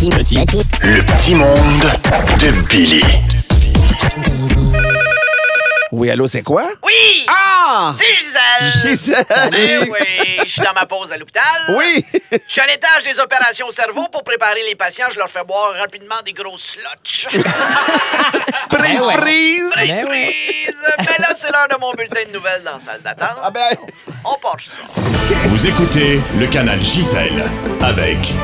Le petit monde de Billy. Oui, allô, c'est quoi? Oui! Ah! C'est Gisèle! Gisèle! Eh oui, je suis dans ma pause à l'hôpital. Oui! Je suis à l'étage des opérations au cerveau pour préparer les patients. Je leur fais boire rapidement des grosses slotch. Pré-freeze! Freeze! Mais là, c'est l'heure de mon bulletin de nouvelles dans la salle d'attente. Ah ben... On part ça. Vous écoutez le canal Gisèle avec...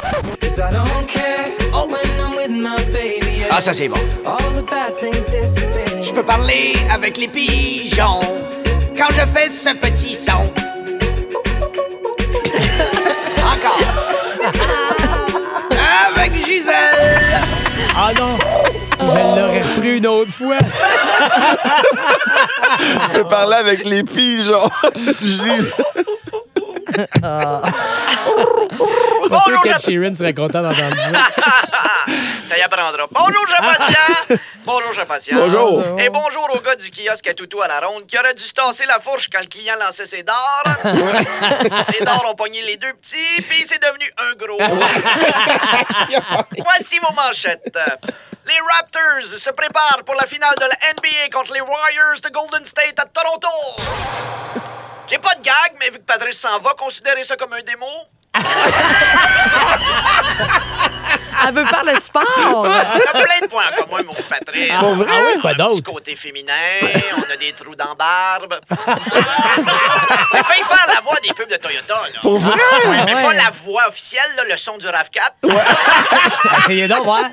Ah, ça, c'est bon. Je peux parler avec les pigeons quand je fais ce petit son. Encore. Avec Gisèle. Ah non! Je l'aurais repris une autre fois. Je peux parler avec les pigeons. Gisèle. Je suis sûr que Sheeran serait content d'entendre ça. Ça y apprendra. Bonjour, Jean Patient. Bonjour, Jean Patient. Bonjour. Et bonjour au gars du kiosque à toutou à la ronde qui aurait dû se tasser la fourche quand le client lançait ses dards. Les dards ont pogné les deux petits, puis c'est devenu un gros. Voici vos manchettes. Les Raptors se préparent pour la finale de la NBA contre les Warriors de Golden State à Toronto. J'ai pas de gag, mais vu que Patrice s'en va, considérez ça comme un démo. Elle veut faire le sport. On a plein de points en commun, mon Patrice. Pour vrai? Ah oui, quoi Un petit d'autre? côté féminin, on a des trous dans la barbe. J'ai failli faire la voix des pubs de Toyota, là. Pour vrai? Mais pas la voix officielle, là, le son du RAV4. Essayez donc, ouais.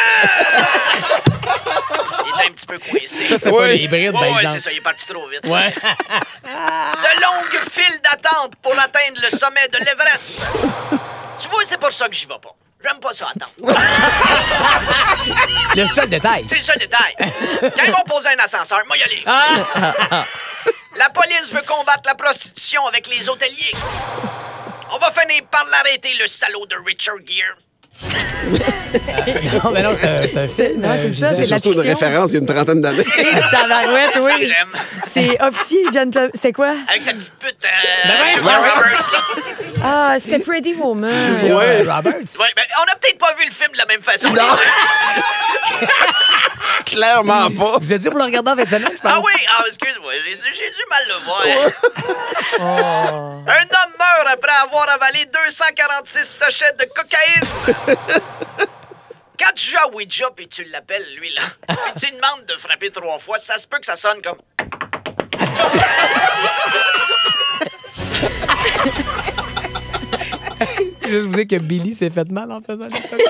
Il était un petit peu coincé. Ça, c'était pas l'hybride, par Ouais, exemple. c'est ça, il est parti trop vite. Ouais. De longues files d'attente pour atteindre le sommet de l'Everest. Tu vois, c'est pour ça que j'y vais pas. J'aime pas ça attendre. Le seul détail. C'est le seul détail. Quand ils vont poser un ascenseur, moi y aller. La police veut combattre la prostitution avec les hôteliers. On va finir par l'arrêter, le salaud de Richard Gere. Non, mais non, c'est un film. Non, c'est ça, C'est c'est de la surtout une fiction. référence il y a une trentaine d'années. Tabarouette, Ça, oui. j'aime. C'est officier, gentleman. C'est quoi? Avec sa petite pute. Ben Julia ouais. Roberts, là. Ah, c'était Pretty Woman. Ouais. Roberts. Ouais, ben, on a peut-être pas vu le film de la même façon. Non. Clairement pas. Vous êtes dit pour le regarder en fin de semaine, je pense. Ah oui, excuse-moi, j'ai du mal le voir. Un homme meurt après avoir avalé 246 sachets de cocaïne. Quand tu joues à Ouija puis tu l'appelles, lui, là, puis tu demandes de frapper 3 fois, ça se peut que ça sonne comme... Juste vous dire que Billy s'est fait mal en faisant le podcast.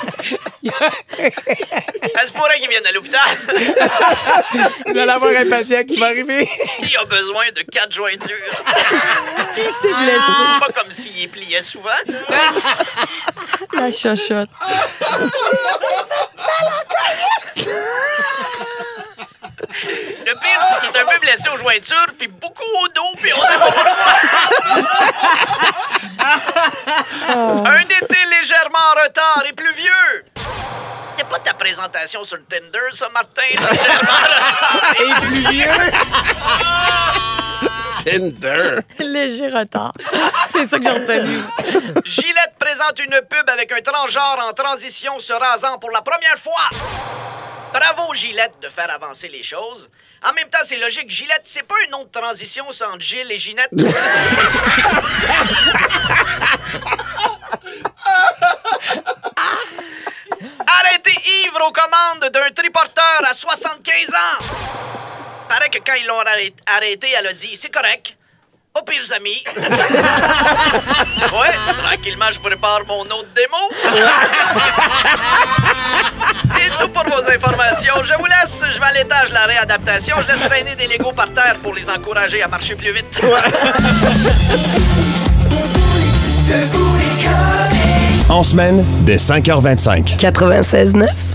Ça se pourrait qu'il vienne à l'hôpital. Vous allez avoir un patient qui va arriver. Il a besoin de 4 jointures. Il s'est blessé. Pas comme s'il y pliait souvent. La chochotte. Le pire, c'est qu'il est un peu blessé aux jointures, puis beaucoup au dos, puis on a Un été légèrement en retard et pluvieux. C'est pas ta présentation sur le Tinder, ça, Martin? Légèrement en retard et pluvieux. Tinder. Léger retard. C'est ça que j'ai retenu. Gillette présente une pub avec un transgenre en transition se rasant pour la première fois. Bravo, Gillette, de faire avancer les choses. En même temps, c'est logique. Gillette, c'est pas une autre transition, c'est entre Gilles et Ginette. Arrêté ivre aux commandes d'un triporteur à 75 ans. Paraît que quand ils l'ont arrêté, elle a dit « C'est correct. Pas pires amis. » Ouais, tranquillement, je prépare mon autre démo. C'est tout pour vos informations. Je vous laisse. Je vais à l'étage de la réadaptation. Je laisse traîner des Legos par terre pour les encourager à marcher plus vite. En semaine, dès 5h25. 96.9.